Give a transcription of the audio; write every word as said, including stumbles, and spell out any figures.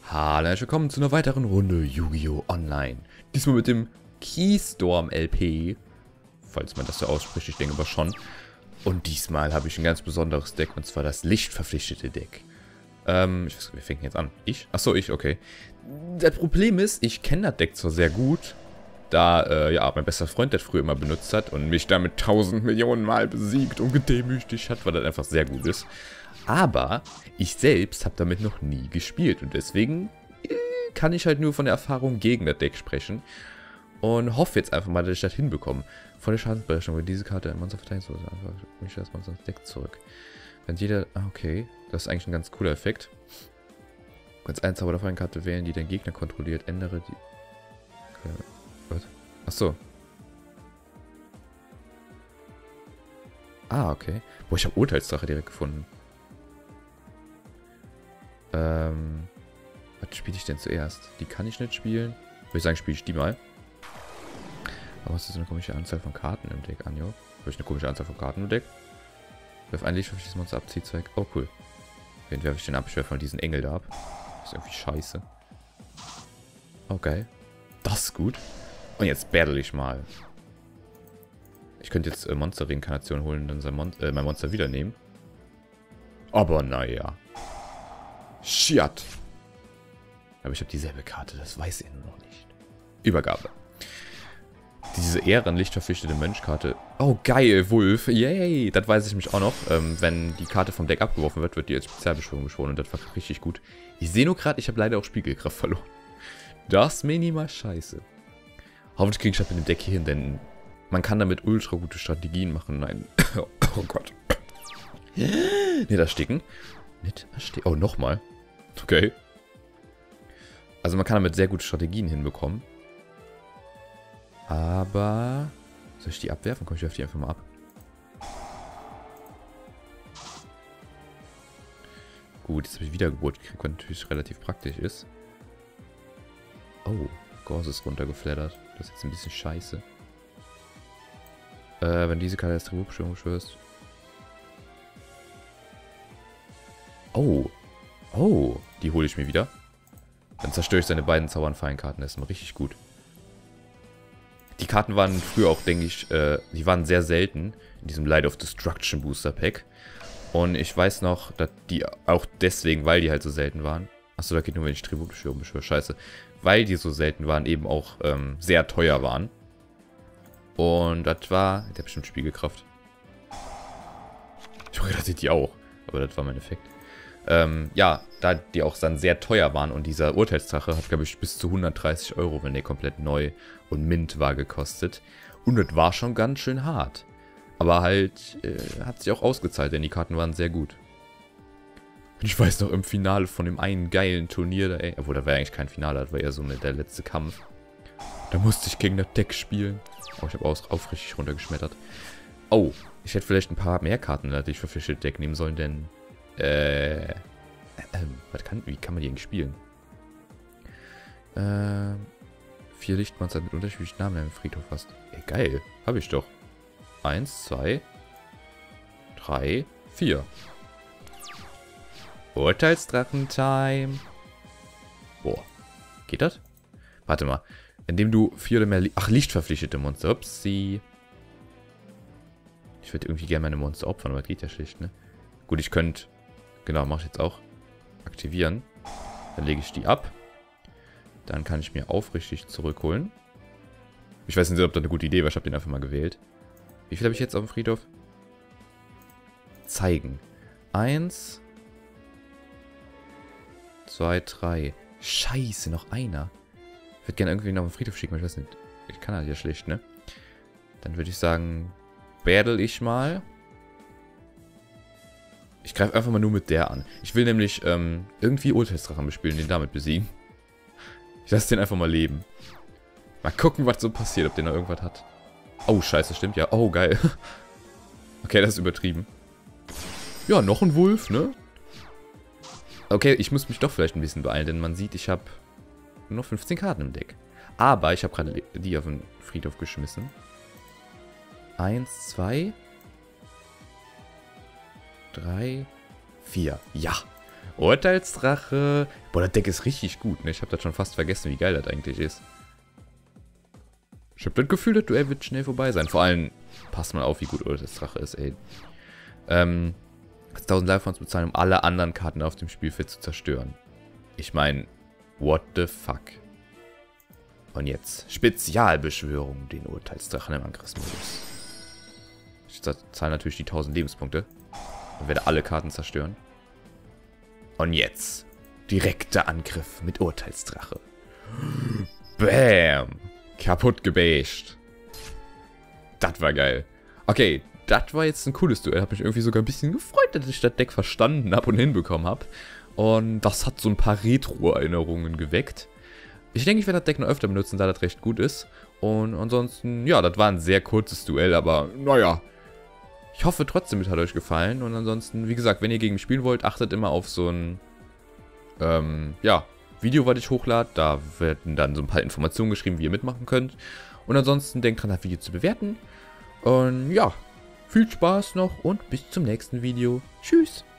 Hallo und willkommen zu einer weiteren Runde Yu-Gi-Oh! Online. Diesmal mit dem Keystorm L P. Falls man das so ausspricht, ich denke aber schon. Und diesmal habe ich ein ganz besonderes Deck, und zwar das lichtverpflichtete Deck. Ähm, ich weiß, wir fängt jetzt an. Ich? Achso, ich, okay. Das Problem ist, ich kenne das Deck zwar sehr gut, da, äh, ja, mein bester Freund das früher immer benutzt hat und mich damit tausend Millionen Mal besiegt und gedemütigt hat, weil das einfach sehr gut ist. Aber ich selbst habe damit noch nie gespielt und deswegen äh, kann ich halt nur von der Erfahrung gegen das Deck sprechen und hoffe jetzt einfach mal, dass ich das hinbekomme. Vor der Schadensberechnung, wenn diese Karte ein Monster verteilen soll, einfach mich das Monster ins Deck zurück. Wenn jeder, ah, okay, das ist eigentlich ein ganz cooler Effekt. Du kannst eine Zauber der Karte wählen, die dein Gegner kontrolliert, ändere die... Okay. Was? Achso. Ah, okay. Boah, ich habe Urteilsdrache direkt gefunden. Ähm, was spiele ich denn zuerst? Die kann ich nicht spielen. Würde ich sagen, spiele ich die mal. Aber was ist so eine komische Anzahl von Karten im Deck, Anjo? Habe ich eine komische Anzahl von Karten im Deck? Werf ein lichtverpflichtendes Monster ab, zieht zwei. Oh, cool. Wen werfe ich den ab? Ich werfe mal diesen Engel da ab. Das ist irgendwie scheiße. Oh, geil. Das ist gut. Und jetzt battle ich mal. Ich könnte jetzt äh, Monster-Reinkarnation holen und dann sein Mon äh, mein Monster wieder nehmen. Aber naja. Shit. Aber ich habe dieselbe Karte, das weiß er noch nicht. Übergabe. Diese ehrenlichtverpflichtete Mönchkarte. Oh, geil, Wulf. Yay. Das weiß ich mich auch noch. Ähm, wenn die Karte vom Deck abgeworfen wird, wird die als Spezialbeschwörung beschworen. Und das war richtig gut. Ich sehe nur gerade, ich habe leider auch Spiegelkraft verloren. Das ist minimal scheiße. Hoffentlich kriege ich das mit dem Deck hier hin, denn man kann damit ultra gute Strategien machen. Nein. Oh Gott. Nicht ersticken. Nicht ersticken. Oh, nochmal. Okay. Also man kann damit sehr gute Strategien hinbekommen. Aber... Soll ich die abwerfen? Komm, ich werfe die einfach mal ab. Gut, jetzt habe ich Wiedergeburt gekriegt, was natürlich relativ praktisch ist. Oh, Gauss ist runtergeflattert. Das ist jetzt ein bisschen scheiße. Äh, wenn diese Karte als Tributbeschwörung beschwörst. Oh. Oh, die hole ich mir wieder. Dann zerstöre ich seine beiden Zaubernfallenkarten. Das ist mal richtig gut. Die Karten waren früher auch, denke ich, äh, die waren sehr selten in diesem Light of Destruction Booster Pack. Und ich weiß noch, dass die auch deswegen, weil die halt so selten waren. Achso, da geht nur, wenn ich Tributbeschwörung beschwöre. Scheiße. Weil die so selten waren, eben auch ähm, sehr teuer waren. Und das war... Der hat bestimmt Spiegelkraft. Ich hoffe, das sieht die auch. Aber das war mein Effekt. Ähm, ja, da die auch dann sehr teuer waren und dieser Urteilsdrache hat, glaube ich, bis zu hundertdreißig Euro, wenn der komplett neu und mint war, gekostet. Und das war schon ganz schön hart. Aber halt, äh, hat sich auch ausgezahlt, denn die Karten waren sehr gut. Und ich weiß noch, im Finale von dem einen geilen Turnier, da, ey, obwohl, das war ja eigentlich kein Finale, das war eher so mit der letzte Kampf. Da musste ich gegen das Deck spielen. Oh, ich habe auch aufrichtig runtergeschmettert. Oh, ich hätte vielleicht ein paar mehr Karten, die ich für verschiedene Deck nehmen sollen, denn... Äh, äh, was kann, wie kann man die eigentlich spielen? Äh, vier Lichtmonster mit unterschiedlichen Namen im Friedhof hast. Ey, geil. Habe ich doch. Eins, zwei, drei, vier. Urteilsdrachen-Time. Boah. Geht das? Warte mal. Indem du vier oder mehr... Li Ach, lichtverpflichtete Monster. Upsi. Ich würde irgendwie gerne meine Monster opfern, aber das geht ja schlicht, ne? Gut, ich könnte... Genau, mache ich jetzt auch. Aktivieren. Dann lege ich die ab. Dann kann ich mir aufrichtig zurückholen. Ich weiß nicht, ob das eine gute Idee war. Ich habe den einfach mal gewählt. Wie viel habe ich jetzt auf dem Friedhof? Zeigen. Eins. Zwei, drei. Scheiße, noch einer. Ich würde gerne irgendwie noch auf den Friedhof schicken, aber ich weiß nicht. Ich kann halt ja schlicht, ne? Dann würde ich sagen, battle ich mal. Ich greife einfach mal nur mit der an. Ich will nämlich ähm, irgendwie Urteilsdrachen bespielen, den damit besiegen. Ich lasse den einfach mal leben. Mal gucken, was so passiert, ob der noch irgendwas hat. Oh, scheiße, stimmt ja. Oh, geil. Okay, das ist übertrieben. Ja, noch ein Wulf, ne? Okay, ich muss mich doch vielleicht ein bisschen beeilen, denn man sieht, ich habe nur noch fünfzehn Karten im Deck. Aber ich habe gerade die auf den Friedhof geschmissen. Eins, zwei... drei, vier. Ja. Urteilsdrache. Boah, das Deck ist richtig gut, ne? Ich habe das schon fast vergessen, wie geil das eigentlich ist. Ich habe das Gefühl, das Duell wird schnell vorbei sein. Vor allem, passt mal auf, wie gut Urteilsdrache ist, ey. Ähm, tausend Live-Funds bezahlen, um alle anderen Karten auf dem Spielfeld zu zerstören. Ich meine, what the fuck? Und jetzt Spezialbeschwörung, den Urteilsdrachen im Angriffsmodus. Ich zahle natürlich die tausend Lebenspunkte und werde alle Karten zerstören. Und jetzt direkter Angriff mit Urteilsdrache. Bam! Kaputt gebasht. Das war geil. Okay, das war jetzt ein cooles Duell. Hat mich irgendwie sogar ein bisschen gefreut, dass ich das Deck verstanden habe und hinbekommen habe. Und das hat so ein paar Retro-Erinnerungen geweckt. Ich denke, ich werde das Deck noch öfter benutzen, da das recht gut ist. Und ansonsten, ja, das war ein sehr kurzes Duell, aber naja. Ich hoffe trotzdem, es hat euch gefallen. Und ansonsten, wie gesagt, wenn ihr gegen mich spielen wollt, achtet immer auf so ein, ähm, ja, Video, was ich hochlade. Da werden dann so ein paar Informationen geschrieben, wie ihr mitmachen könnt. Und ansonsten denkt dran, das Video zu bewerten. Und ja, viel Spaß noch und bis zum nächsten Video. Tschüss!